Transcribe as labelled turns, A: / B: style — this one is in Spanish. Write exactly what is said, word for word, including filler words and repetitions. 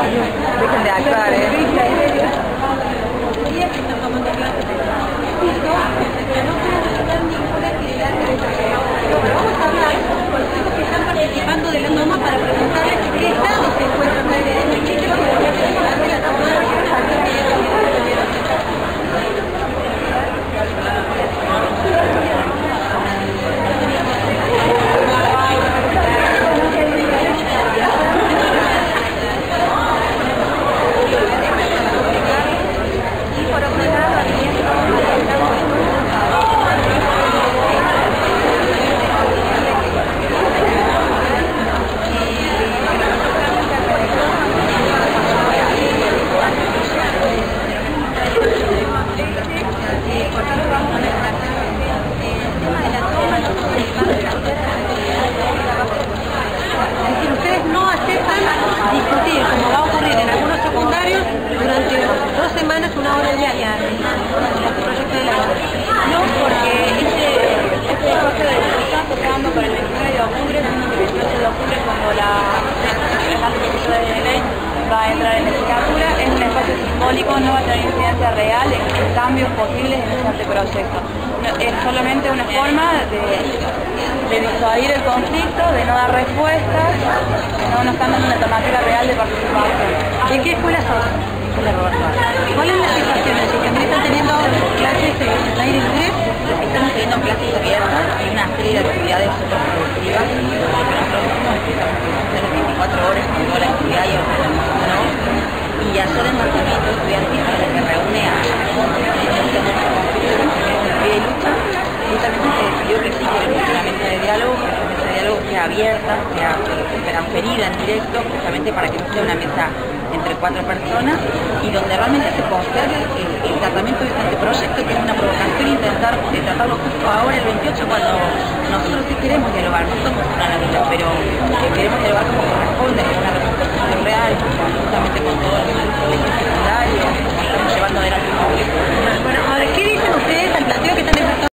A: Dejen de actuar, ¿eh?
B: Pero vamos a hablar con los chicos que están participando de la NOMA para preguntarles qué estado se encuentran en el sitio que voy a presentar de la una hora diaria en este proyecto de la no, porque este, este espacio de lo que están tocando para el veintinueve de octubre, el veintiocho de octubre, cuando la proyecto de ley va a entrar en legislatura, es un espacio simbólico, no va a tener incidencia real en cambios posibles en este anteproyecto. No, es solamente una forma de, de disuadir el conflicto, de no dar respuestas, no nos están dando una alternativa real de participación.
A: ¿De qué escuela sos?
B: ¿Cuál es la situación? Si también están teniendo clases en aire libre,
C: estamos teniendo clases abiertas, hay una serie de actividades súper productivas, por ejemplo, hacer veinticuatro horas con toda la actividad y organización, y ayer el marcamiento estudiantil que reúne a de lucha, justamente se decidió que sí queremos una mesa de diálogo, que la mesa de diálogo sea abierta, sea transferida en directo, justamente para que no sea una mesa entre cuatro personas y donde realmente se postergue el, el tratamiento de este anteproyecto, que es una provocación intentar de tratarlo justo ahora el veintiocho, cuando nosotros sí queremos dialogar, no somos una ladilla, pero eh, queremos dialogar como